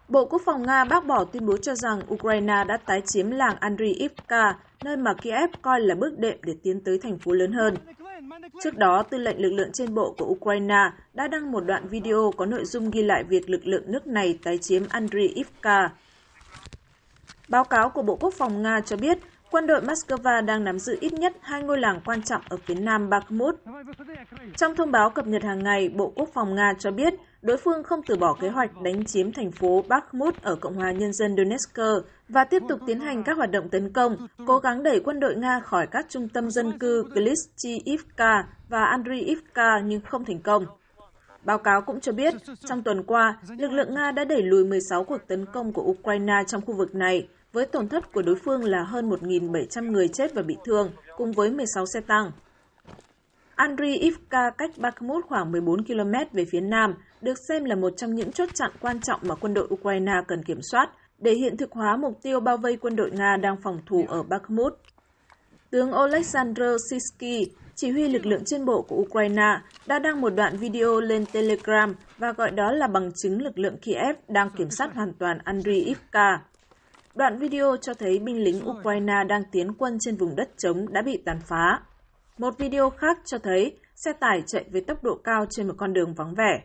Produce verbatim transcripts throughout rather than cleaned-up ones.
Bộ Quốc phòng Nga bác bỏ tuyên bố cho rằng Ukraine đã tái chiếm làng Andriivka, nơi mà Kiev coi là bước đệm để tiến tới thành phố lớn hơn. Trước đó, tư lệnh lực lượng trên bộ của Ukraine đã đăng một đoạn video có nội dung ghi lại việc lực lượng nước này tái chiếm Andriivka. Báo cáo của Bộ Quốc phòng Nga cho biết, quân đội Moscow đang nắm giữ ít nhất hai ngôi làng quan trọng ở phía nam Bakhmut. Trong thông báo cập nhật hàng ngày, Bộ Quốc phòng Nga cho biết đối phương không từ bỏ kế hoạch đánh chiếm thành phố Bakhmut ở Cộng hòa Nhân dân Donetsk và tiếp tục tiến hành các hoạt động tấn công, cố gắng đẩy quân đội Nga khỏi các trung tâm dân cư Klishchiivka và Andriivka nhưng không thành công. Báo cáo cũng cho biết, trong tuần qua, lực lượng Nga đã đẩy lùi mười sáu cuộc tấn công của Ukraine trong khu vực này, với tổn thất của đối phương là hơn một nghìn bảy trăm người chết và bị thương, cùng với mười sáu xe tăng. Andriivka cách Bakhmut khoảng mười bốn ki lô mét về phía nam, được xem là một trong những chốt chặn quan trọng mà quân đội Ukraine cần kiểm soát để hiện thực hóa mục tiêu bao vây quân đội Nga đang phòng thủ ở Bakhmut. Tướng Oleksandr Sysky, chỉ huy lực lượng trên bộ của Ukraine, đã đăng một đoạn video lên Telegram và gọi đó là bằng chứng lực lượng Kiev đang kiểm soát hoàn toàn Andriivka. Đoạn video cho thấy binh lính Ukraine đang tiến quân trên vùng đất trống đã bị tàn phá. Một video khác cho thấy xe tải chạy với tốc độ cao trên một con đường vắng vẻ.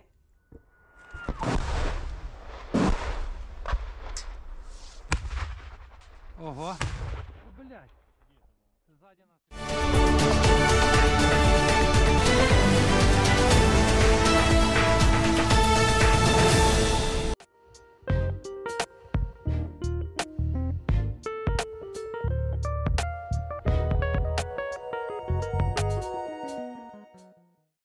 Ого. Блядь. Сзади нас.